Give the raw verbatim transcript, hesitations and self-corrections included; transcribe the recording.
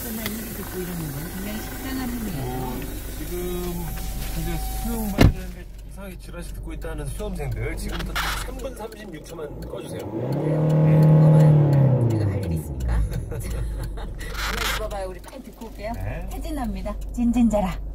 거나 일이 듣고 이러는 건 굉장히 식상한 일이에요. 어, 지금 이제 수능 봐야 되는데 이상하게 지라시 듣고 있다는 수험생들 지금부터 삼 분 삼십육 초만 꺼주세요. 그거만 우리가 할 일이 있으니까. 가만히 있어봐요. 우리 빨리 듣고 올게요. 네. 태진합니다. 진진자라.